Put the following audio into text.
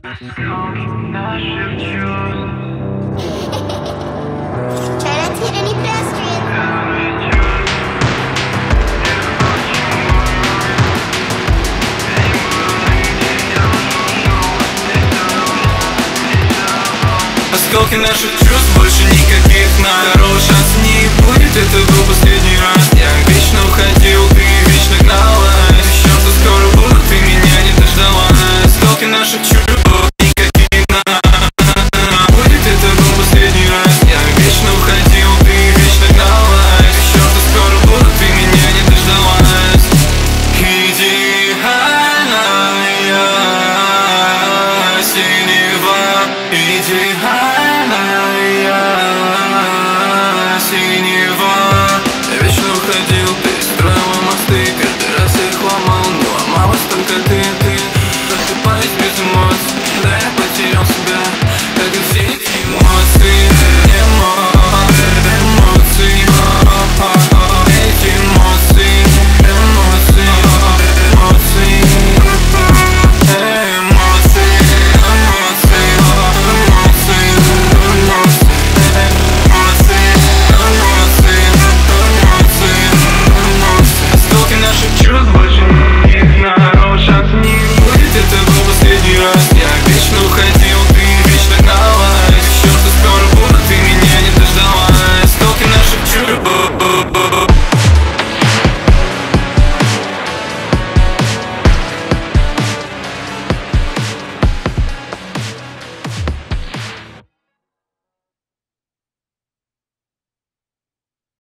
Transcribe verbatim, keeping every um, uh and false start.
Осколки наших чувств, больше никаких на второго шанса не будет. Это был последний раз. Я вечно уходил, ты вечно гналась. Еще что скоро буду, ты меня не дождалась. Осколки наших чувств, никаких на будет. Это был последний раз. Я вечно уходил, ты вечно гналась. Еще что скоро буду, ты меня не дождалась. Идеальная синева, идеальная синева. Я вечно уходил, перестраивал мосты. Каждый раз я их ломал, не ломалась только ты, ты. Просыпаюсь без эмоций, да я потерял себя, как и все эти эмоции. Эмоции, эмоции, эти эмоции, эмоции, эмоции, эмоции. Осколки наших чувств.